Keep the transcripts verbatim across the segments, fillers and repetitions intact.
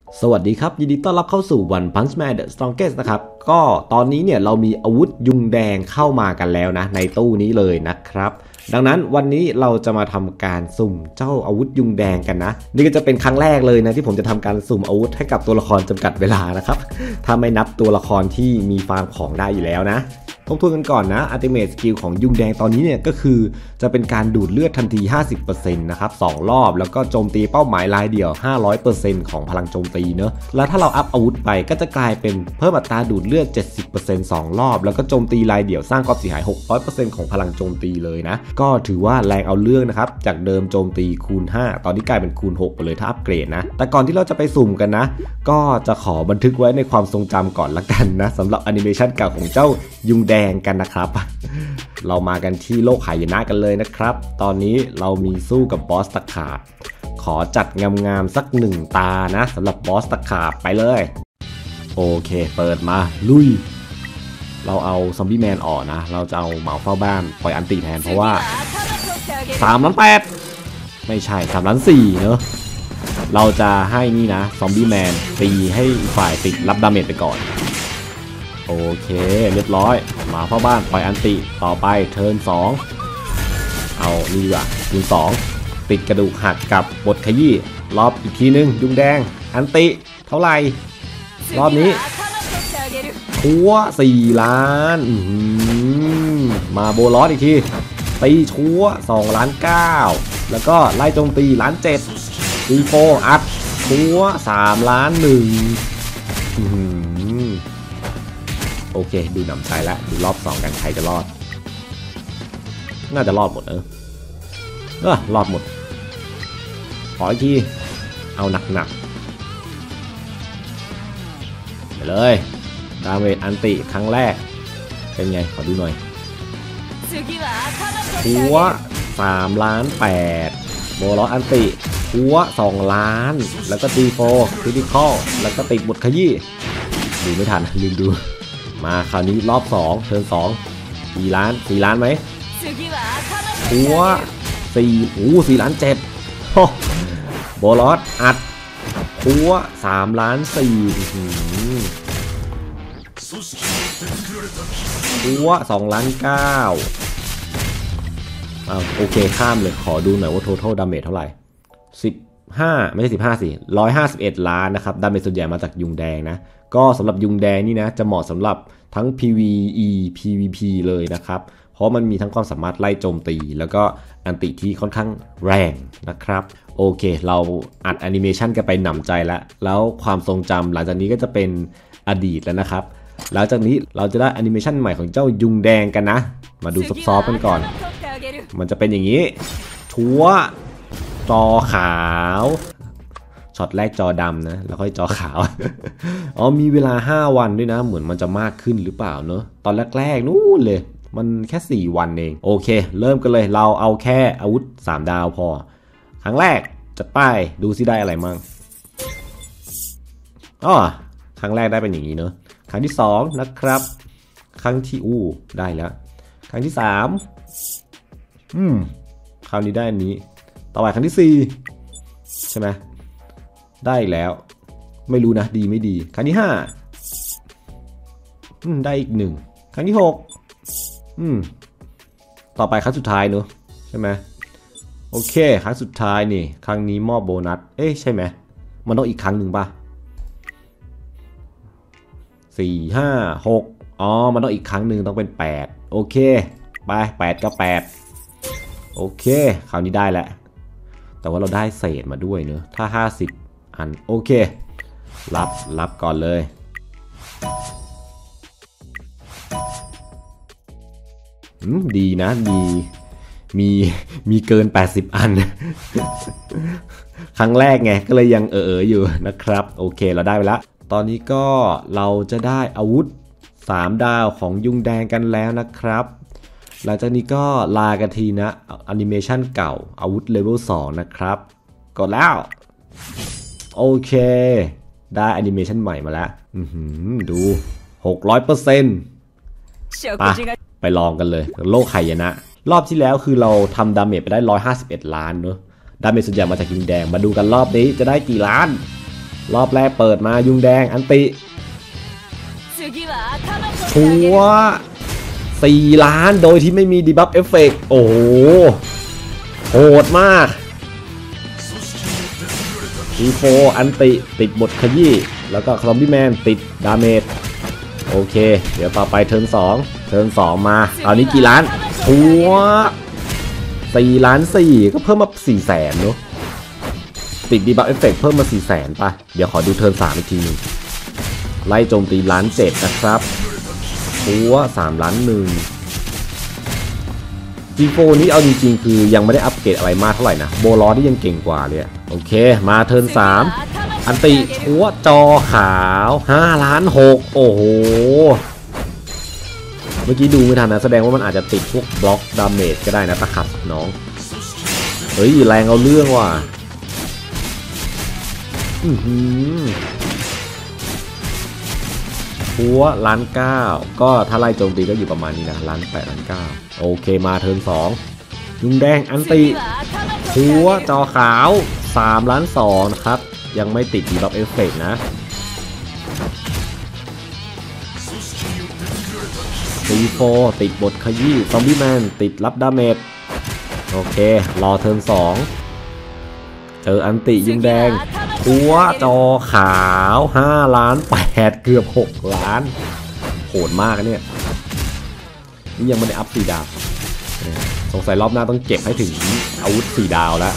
สวัสดีครับยินดีต้อนรับเข้าสู่ One Punch Man The Strongest นะครับก็ตอนนี้เนี่ยเรามีอาวุธยุงแดงเข้ามากันแล้วนะในตู้นี้เลยนะครับดังนั้นวันนี้เราจะมาทำการสุ่มเจ้าอาวุธยุงแดงกันนะนี่ก็จะเป็นครั้งแรกเลยนะที่ผมจะทำการสุ่มอาวุธให้กับตัวละครจำกัดเวลานะครับถ้าไม่นับตัวละครที่มีฟาร์มของได้อยู่แล้วนะทบทวนกันก่อนนะ Ultimate Skill ของยุงแดงตอนนี้เนี่ยก็คือจะเป็นการดูดเลือดทันที ห้าสิบเปอร์เซ็นต์ นะครับสองรอบแล้วก็โจมตีเป้าหมายรายเดียว ห้าร้อยเปอร์เซ็นต์ ของพลังโจมตีเนอะแล้วถ้าเราอัพอาวุธไปก็จะกลายเป็นเพิ่มอัตราดูดเลือด เจ็ดสิบเปอร์เซ็นต์ สองรอบแล้วก็โจมตีรายเดียวสร้างความเสียหาย หกร้อยเปอร์เซ็นต์ ของพลังโจมตีเลยนะก็ถือว่าแรงเอาเรื่องนะครับจากเดิมโจมตีคูณห้าตอนนี้กลายเป็นคูณหกไปเลยถ้าอัปเกรดนะแต่ก่อนที่เราจะไปสุ่มกันนะก็จะขอบันทึกไว้ในความทรงจำก่อนละกันนะสำหรับแอนิเมชันเก่าของเจ้ายุงแดงกันนะครับเรามากันที่โลกหายนะกันเลยนะครับตอนนี้เรามีสู้กับบอสตะขาบขอจัดงามๆสักหนึ่งตานะสำหรับบอสตะขาบไปเลยโอเคเปิดมาลุยเราเอาซอมบี้แมนออกนะเราจะเอาเหมาเฝ้าบ้านปล่อยอันติแทนเพราะว่าสามล้านแปดไม่ใช่สามล้านสี่เนอะเราจะให้นี่นะซอมบี้แมนตีให้ฝ่ายติดรับดาเมจไปก่อนโอเคเรียบร้อยมาเข้าบ้านปล่อยอันติต่อไปเทิร์นสองเอานี่ดีกว่าคูณสองติดกระดูกหักกับบทขยี้รอบอีกทีนึงยุงแดงอันติเท่าไหร่รอบนี้ทัวสี่ล้านมาโบลอสอีกทีตีชัวสองล้านเก้าแล้วก็ไล่โจมตีล้านเจ็ดตีโฟอัดชัวสามล้านหนึ่งโอเคดูหนำใจแล้วดูรอบสองกันใครจะรอดน่าจะรอดหมดเออเออรอดหมดขออีกทีเอาหนักๆไปเลยดาเมจอันติครั้งแรกเป็นไงขอดูหน่อยหัวสามล้านแปดโบลอสอันติหัวสองล้านแล้วก็ตีโฟคริติคอลแล้วก็ติดบทขยี้ดูไม่ทันลืมดูมาคราวนี้รอบสองเทิร์นสองสี่ล้านสี่ล้านไหมหัวสี่โอ้สี่ล้านเจ็ดโบลอสอัดหัวสามล้านสี่หัวสองล้านเก้าอ้าวโอเคข้ามเลยขอดูหน่อยว่า total damage เท่าไหร่สิบห้าไม่ใช่สิบห้าสิหนึ่งร้อยห้าสิบเอ็ดล้านนะครับดาเมจส่วนใหญ่มาจากยุงแดงนะก็สำหรับยุงแดงนี่นะจะเหมาะสำหรับทั้ง พี วี อี พี วี พี เลยนะครับเพราะมันมีทั้งความสามารถไล่โจมตีแล้วก็อันติที่ค่อนข้างแรงนะครับโอเคเราอัดแอนิเมชันกันไปหนำใจแล้วแล้วความทรงจำหลังจากนี้ก็จะเป็นอดีตแล้วนะครับหลังจากนี้เราจะได้แอนิเมชันใหม่ของเจ้ายุงแดงกันนะมาดูซอฟๆกันก่อนมันจะเป็นอย่างนี้ชัวจอขาวช็อตแรกจอดำนะแล้วค่อยจอขาว อ๋อมีเวลาห้าวันด้วยนะเหมือนมันจะมากขึ้นหรือเปล่าเนอะตอนแรกๆนู่นเลยมันแค่สี่วันเองโอเคเริ่มกันเลยเราเอาแค่อาวุธสามดาวพอครั้งแรกจัดป้ายดูซิได้อะไรมั่งอ๋อครั้งแรกได้เป็นอย่างนี้เนอะครั้งที่สองนะครับครั้งที่อู้ได้แล้วครั้งที่สามอืมคราวนี้ได้อันนี้ต่อไปครั้งที่สี่ใช่ไหมได้แล้วไม่รู้นะดีไม่ดีครั้งที่ห้าอืมได้อีกหนึ่งครั้งที่หกอืมต่อไปครั้งสุดท้ายเนอะใช่ไหมโอเคครั้งสุดท้ายนี่ครั้งนี้มอบโบนัสเอ๊ะใช่ไหมมันต้องอีกครั้งหนึ่งป่ะสี่ห้าหกอ๋อมันต้องอีกครั้งหนึ่งต้องเป็นแปดโอเคไปแปดก็แปดโอเคคราวนี้ได้แหละแต่ว่าเราได้เศษมาด้วยเนอะถ้าห้าสิบอันโอเครับรับก่อนเลยอืมดีนะมีมีมีเกินแปดสิบอัน ครั้งแรกไงก็เลยยังเออๆอยู่นะครับโอเคเราได้ไปแล้วตอนนี้ก็เราจะได้อาวุธสามดาวของยุงแดงกันแล้วนะครับหลังจากนี้ก็ลากันทีนะแอนิเมชันเก่าอาวุธเลเวลสองนะครับกดแล้วโอเคได้แอนิเมชันใหม่มาแล้วดู หกร้อยเปอร์เซ็นต์ ไปไปลองกันเลยโลกหายนะรอบที่แล้วคือเราทำดาเมจไปได้หนึ่งร้อยห้าสิบเอ็ดล้านเนอะดาเมจส่วนใหญ่มาจากยุงแดงมาดูกันรอบนี้จะได้กี่ล้านรอบแรกเปิดมายุงแดงอันติชัวสี่ล้านโดยที่ไม่มีดีบัฟเอฟเฟกต์โอ้โหโหดมากทีโฟอันติติดบทขยี้แล้วก็ซอมบี้แมนติดดาเมจโอเคเดี๋ยวต่อไปเทิร์นสองเทิร์นสองมาตอนนี้กี่ล้านชัวสี่ล้านสี่ก็เพิ่มมาสี่แสนเนาะติดดีบัฟเอฟเฟกต์เพิ่มมาสี่แสนป่ะเดี๋ยวขอดูเทิร์นสามอีกทีนึงไล่โจมตีล้านเจ็ดนะครับชัวสามล้านหนึ่งจีโฟนี้เอาจริงๆคือยังไม่ได้อัปเกรดอะไรมากเท่าไหร่นะโบลอที่ยังเก่งกว่าเลยโอเคมาเทิร์นสามอันติชัวจอขาวห้าล้านหกโอ้โหเมื่อกี้ดูไม่ทันนะแสดงว่ามันอาจจะติดพวกบล็อกดาเมจก็ได้นะตะขัดน้องเฮ้ยแรงเอาเรื่องว่ะอือหือหัวล้านเก้าก็ถ้าไล่โจมตีก็อยู่ประมาณนี้นะล้านแปดล้านเก้าโอเคมาเทิร์นสองยุงแดงอันติหัวจอขาวสามล้านสองนะครับยังไม่ติดดีบัฟเอฟเฟกต์นะซีโฟติดบทขยี้ซอมบี้แมนติดรับดาเมจโอเครอเทิร์นสองเจออันติยุงแดงหัวจอขาวห้าล้านแปดเกือบหกล้านโหดมากเนี่ยนี่ยังไม่ได้อัพสี่ดาวสงสัยรอบหน้าต้องเก็บให้ถึงอาวุธสี่ดาวแล้ว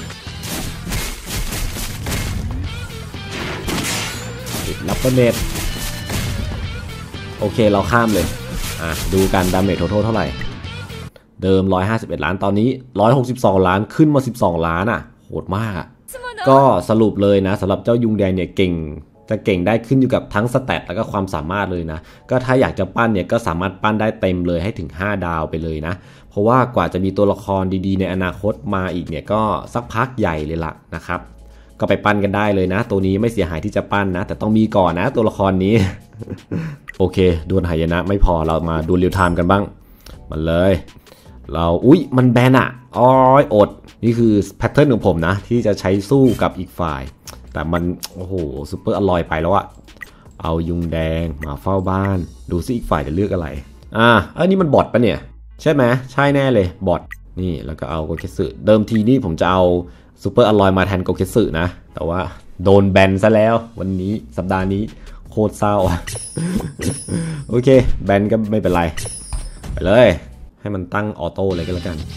ติดรับเน็ตโอเคเราข้ามเลยอ่ะดูกันดาเมจทั้งเท่าไหร่เดิมหนึ่งร้อยห้าสิบเอ็ดล้านตอนนี้หนึ่งร้อยหกสิบสองล้านขึ้นมาสิบสองล้านอ่ะโหดมากอ่ะก็สรุปเลยนะสำหรับเจ้ายุงแดงเนี่ยเก่งจะเก่งได้ขึ้นอยู่กับทั้งสแตทแล้วก็ความสามารถเลยนะก็ถ้าอยากจะปั้นเนี่ยก็สามารถปั้นได้เต็มเลยให้ถึงห้าดาวไปเลยนะเพราะว่ากว่าจะมีตัวละครดีๆในอนาคตมาอีกเนี่ยก็สักพักใหญ่เลยล่ะนะครับก็ไปปั้นกันได้เลยนะตัวนี้ไม่เสียหายที่จะปั้นนะแต่ต้องมีก่อนนะตัวละครนี้ โอเคดวลหายนะไม่พอเรามาดูเรียลไทม์กันบ้างมาเลยเราอุ๊ยมันแบนอ่ะอ้อยอดนี่คือแพทเทิร์นของผมนะที่จะใช้สู้กับอีกฝ่ายแต่มันโอ้โหซุปเปอร์อร่อยไปแล้วอะเอายุงแดงมาเฝ้าบ้านดูซิอีกฝ่ายจะเลือกอะไรอ่าอันนี้มันบอทปะเนี่ยใช่ไหมใช่แน่เลยบอทนี่แล้วก็เอาโกเคสึเดิมทีนี่ผมจะเอาซุปเปอร์อร่อยมาแทนโกเคสึนะแต่ว่าโดนแบนซะแล้ววันนี้สัปดาห์นี้โคตรเศร้า โอเคแบนก็ไม่เป็นไรไปเลยให้มันตั้งออโต้เลยก็แล้วกัน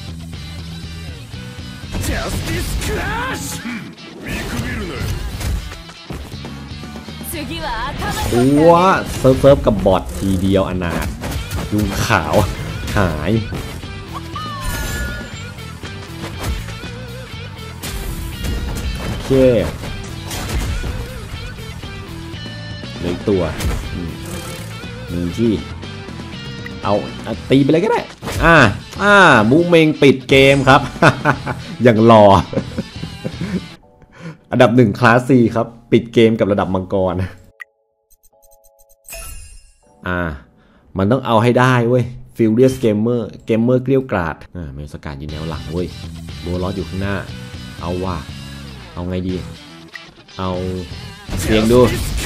หัวเซิร์ฟเซิร์ฟกับบอททีเดียวอนาถยุงขาวหายโอเคเหลืออีกตัวหนึ่งที่เอาตีไปเลยก็ได้อ่าอ่ามูเมงปิดเกมครับ อย่างรอ อันดับหนึ่งคลาส C ครับปิดเกมกับระดับมังกรอ่ามันต้องเอาให้ได้เว้ย Furious Gamer Gamer เกลี้ยวกราดอ่าเมลสการอยู่แนวหลังเว้ยโบลอสอยู่ข้างหน้าเอาว่าเอาไงดีเอาเสียงดู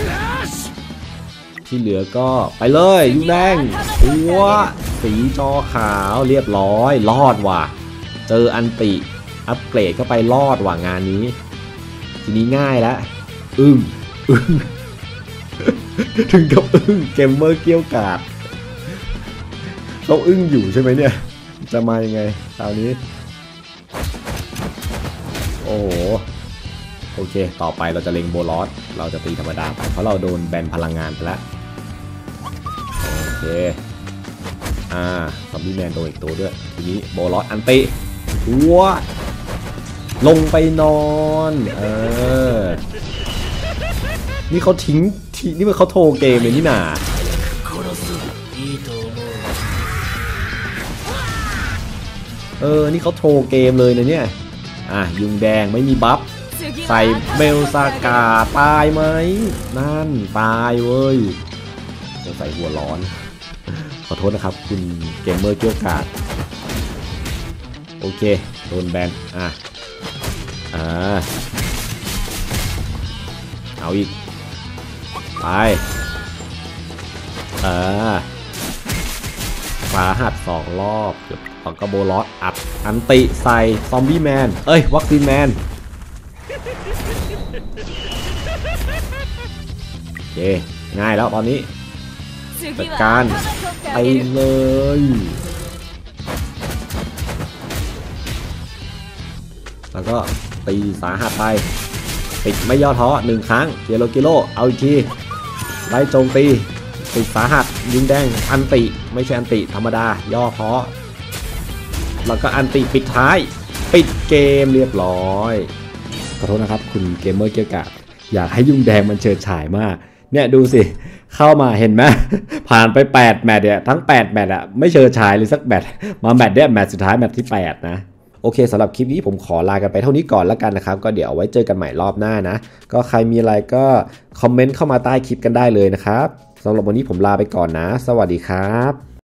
ที่เหลือก็ไปเลยยุงแดงหัวสีจอขาวเรียบร้อยรอดว่ะเจออันติอัปเกรดเข้าไปรอดว่ะงานนี้ทีนี้ง่ายแล้วอึ้งอึ้ง ถึงกับอึ้งเกมเมอร์เกี้ยวกาดเขาอึ้งอยู่ใช่ไหมเนี่ยจะมายังไงคราวนี้โอ้โหโอเคต่อไปเราจะเล็งโบลอสเราจะตีธรรมดาไปเพราะเราโดนแบนพลังงานไปแล้วโอเคอ่าซอมบี้แมนโดนอีกตัวด้วยทีนี้โบลอสอันติหัวลงไปนอนเออนี่เขาทิ้งทีนี่มันเขาโทรเกมเลยนี่นาเออนี่เขาโทรเกมเลยนะเนี่ยอ่ะยุงแดงไม่มีบัฟใส่เบลซากาตายไหมนั่นตายเว้ยจะใส่หัวร้อนขอโทษนะครับคุณเกมเมอร์เกี้ยวกาดโอเคโดนแบนอ่ะอ่าเอเอาอีกไปเออสาหัสสองรอบเกือบของกระโบลอสอัดอันติใส่ซอมบี้แมนเอ้ยวัคซีนแมนโอเคง่ายแล้วตอนนี้จัดการไปเลยแล้วก็ตีสาหัสไปติดไม่ย่อท้อหนึ่งครั้งเกโลกิโลเอาอีกทีไล่โจมตีติดสาหัสยิงแดงอันติไม่ใช่อันติธรรมดาย่อท้อแล้วก็อันติปิดท้ายปิดเกมเรียบร้อยขอโทษนะครับคุณเกมเมอร์เกียร์กะอยากให้ยุงแดงมันเฉิดฉายมากเนี่ยดูสิเข้ามาเห็นไหมผ่านไปแปดแมตช์เนี่ยทั้งแปดแมตช์อะไม่เฉิดฉายเลยสักแมตช์มาแมตช์เนี่ยแมตช์สุดท้ายแมตช์ที่แปดนะโอเคสำหรับคลิปนี้ผมขอลากันไปเท่านี้ก่อนแล้วกันนะครับก็เดี๋ยวเอาไว้เจอกันใหม่รอบหน้านะก็ใครมีอะไรก็คอมเมนต์เข้ามาใต้คลิปกันได้เลยนะครับสำหรับวันนี้ผมลาไปก่อนนะสวัสดีครับ